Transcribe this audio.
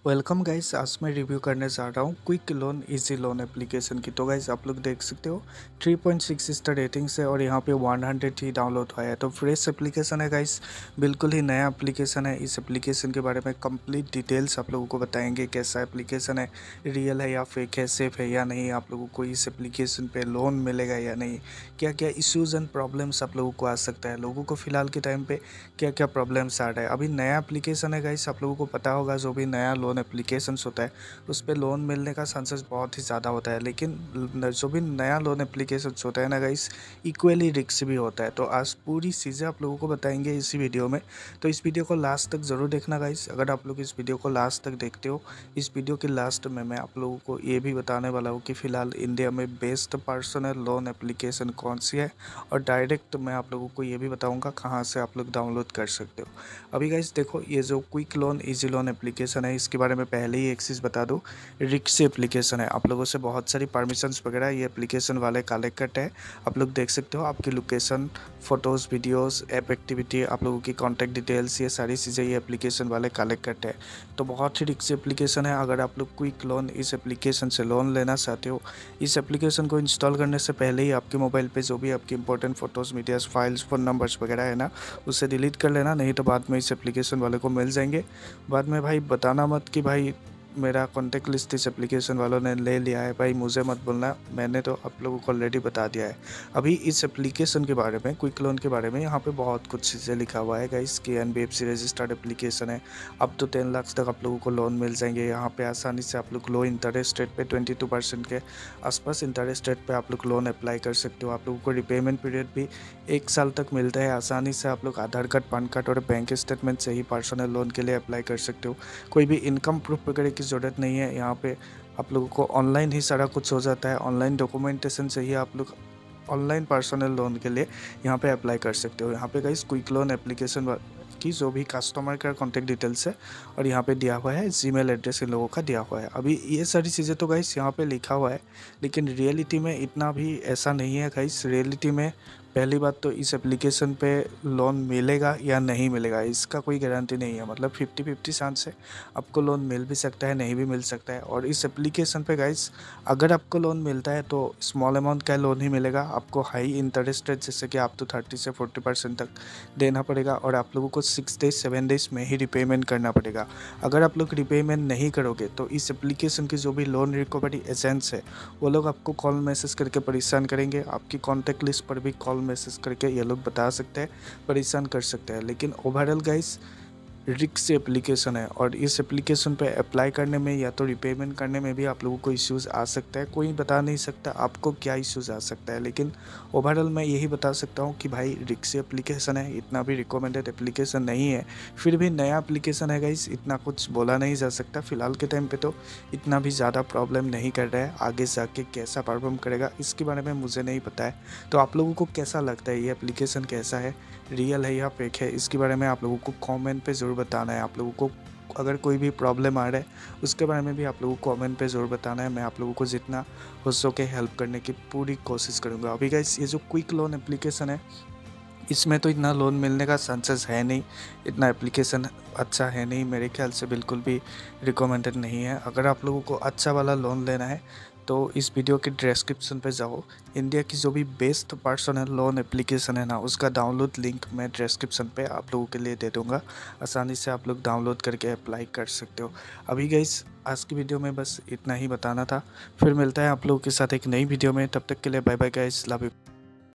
Welcome guys. आज मैं review करने जा रहा हूँ quick loan easy loan application की। तो गाइस आप लोग देख सकते हो 3.6 स्टार रेटिंग से और यहाँ पे 100 ही डाउनलोड हुआ है। तो फ्रेश एप्लीकेशन है गाइस, बिल्कुल ही नया एप्लीकेशन है। इस एप्लीकेशन के बारे में कंप्लीट डिटेल्स आप लोगों को बताएंगे, कैसा एप्लीकेशन है, रियल है या फेक है, सेफ है या नहीं, आप लोगों को इस एप्लीकेशन पे लोन मिलेगा या नहीं, क्या क्या इश्यूज़ एंड प्रॉब्लम्स आप लोगों को आ सकता है, लोगों को फ़िलहाल के टाइम पे क्या क्या प्रॉब्लम्स आ रहा है। अभी नया एप्लीकेशन है गाइस, आप लोगों को पता होगा जो भी नया लोन एप्लीकेशंस होता है उस पर लोन मिलने का चांसेस बहुत ही ज़्यादा होता है। लेकिन जो भी नया लोन एप्लीकेशंस होता है ना गाइस, इक्वली रिस्क भी होता है। तो आज पूरी चीज़ें आप लोगों को बताएंगे इसी वीडियो में, तो इस वीडियो को लास्ट तक ज़रूर देखना गाइस। अगर आप लोग इस वीडियो को लास्ट तक देखते हो, इस वीडियो के लास्ट में मैं आप लोगों को ये भी बताने वाला हूँ कि फ़िलहाल इंडिया में बेस्ट पर्सनल लोन एप्लीकेशन कौन सी है, और डायरेक्ट मैं आप लोगों को ये भी बताऊँगा कहाँ से आप लोग डाउनलोड कर सकते हो। अभी गाइस देखो, ये जो quick loan easy loan application है, इसके बारे में पहले ही एक चीज़ बता दूँ, रिक्स एप्लीकेशन है। आप लोगों से बहुत सारी परमिशंस वगैरह ये एप्लीकेशन वाले कलेक्ट करते हैं। आप लोग देख सकते हो, आपकी location, photos, videos, app activity, आप लोगों की कॉन्टैक्ट डिटेल्स, ये सारी चीज़ें ये एप्लीकेशन वाले कलेक्ट करते हैं। तो बहुत ही रिक्स एप्लीकेशन है। अगर आप लोग क्विक लोन इस एप्लीकेशन से लोन लेना चाहते हो, इस एप्लीकेशन को इंस्टॉल करने से पहले ही आपके मोबाइल पे जो भी आपकी important photos, medias, files, phone numbers वगैरह है ना, उससे डिलीट कर लेना, नहीं तो बाद में इस एप्लीकेशन वाले को मिल जाएंगे। बाद में भाई बताना मत कि भाई मेरा कॉन्टैक्ट लिस्ट इस एप्लीकेशन वालों ने ले लिया है। भाई मुझे मत बोलना, मैंने तो आप लोगों को ऑलरेडी बता दिया है। अभी इस एप्लीकेशन के बारे में, क्विक लोन के बारे में, यहाँ पे बहुत कुछ चीज़ें लिखा हुआ है गाइस कि एनबीएफसी रजिस्टर्ड एप्लीकेशन है। अब तो 10 लाख तक आप लोगों को लोन मिल जाएंगे। यहाँ पे आसानी से आप लोग लो इंटरेस्ट रेट पे 22% के आसपास इंटरेस्ट रेट पे आप लोग लोन अप्लाई कर सकते हो। आप लोगों को रिपेमेंट पीरियड भी 1 साल तक मिलता है। आसानी से आप लोग आधार कार्ड, पैन कार्ड और बैंक स्टेटमेंट से ही पर्सनल लोन के लिए अप्लाई कर सकते हो। कोई भी इनकम प्रूफ वगैरह की ज़रूरत नहीं है। यहाँ पे आप लोगों को ऑनलाइन ही सारा कुछ हो जाता है। ऑनलाइन डॉक्यूमेंटेशन से ही आप लोग ऑनलाइन पर्सनल लोन के लिए यहाँ पे अप्लाई कर सकते हो। यहाँ पे गाइस क्विक लोन एप्लीकेशन की जो भी कस्टमर का कॉन्टैक्ट डिटेल्स है और यहाँ पे दिया हुआ है, जीमेल एड्रेस इन लोगों का दिया हुआ है। अभी ये सारी चीज़ें तो गाइस यहाँ पे लिखा हुआ है, लेकिन रियलिटी में इतना भी ऐसा नहीं है गाइस। रियलिटी में पहली बात तो इस एप्लीकेशन पे लोन मिलेगा या नहीं मिलेगा इसका कोई गारंटी नहीं है। मतलब 50-50 चांस है, आपको लोन मिल भी सकता है, नहीं भी मिल सकता है। और इस एप्लीकेशन पे गाइस अगर आपको लोन मिलता है तो स्मॉल अमाउंट का लोन ही मिलेगा। आपको हाई इंटरेस्ट रेट जैसे कि आप तो 30 से 40% तक देना पड़ेगा, और आप लोगों को 6 डेज 7 डेज में ही रिपेमेंट करना पड़ेगा। अगर आप लोग रिपेमेंट नहीं करोगे तो इस एप्लीकेशन की जो भी लोन रिकवरी एजेंट्स है वो लोग आपको कॉल मैसेज करके परेशान करेंगे। आपकी कॉन्टैक्ट लिस्ट पर भी कॉल मैसेज करके ये लोग बता सकते हैं, परेशान कर सकते हैं। लेकिन ओवरऑल गाइस रिक्स एप्लीकेशन है, और इस एप्लीकेशन पे अप्लाई करने में या तो रिपेमेंट करने में भी आप लोगों को इश्यूज़ आ सकता है। कोई बता नहीं सकता आपको क्या इश्यूज़ आ सकता है, लेकिन ओवरऑल मैं यही बता सकता हूँ कि भाई रिक्स एप्लीकेशन है, इतना भी रिकमेंडेड एप्लीकेशन नहीं है। फिर भी नया एप्लीकेशन है गाइस, इतना कुछ बोला नहीं जा सकता। फ़िलहाल के टाइम पे तो इतना भी ज़्यादा प्रॉब्लम नहीं कर रहा है। आगे जाके कैसा परफॉर्म करेगा इसके बारे में मुझे नहीं पता है। तो आप लोगों को कैसा लगता है, ये एप्लीकेशन कैसा है, रियल है या फेक है, इसके बारे में आप लोगों को कमेंट पे ज़रूर बताना है। आप लोगों को अगर कोई भी प्रॉब्लम आ रहा है उसके बारे में भी आप लोगों को कमेंट पे ज़रूर बताना है। मैं आप लोगों को जितना हो सके हेल्प करने की पूरी कोशिश करूँगा। अभी गाइस ये जो क्विक लोन एप्लीकेशन है, इसमें तो इतना लोन मिलने का चांसेस है नहीं। इतना एप्लीकेशन अच्छा है नहीं, मेरे ख्याल से बिल्कुल भी रिकमेंडेड नहीं है। अगर आप लोगों को अच्छा वाला लोन लेना है तो इस वीडियो के डिस्क्रिप्शन पे जाओ, इंडिया की जो भी बेस्ट पर्सनल लोन एप्लीकेशन है ना, उसका डाउनलोड लिंक मैं डिस्क्रिप्शन पे आप लोगों के लिए दे दूँगा। आसानी से आप लोग डाउनलोड करके अप्लाई कर सकते हो। अभी गाइस आज की वीडियो में बस इतना ही बताना था। फिर मिलता है आप लोगों के साथ एक नई वीडियो में, तब तक के लिए bye bye guys, love you.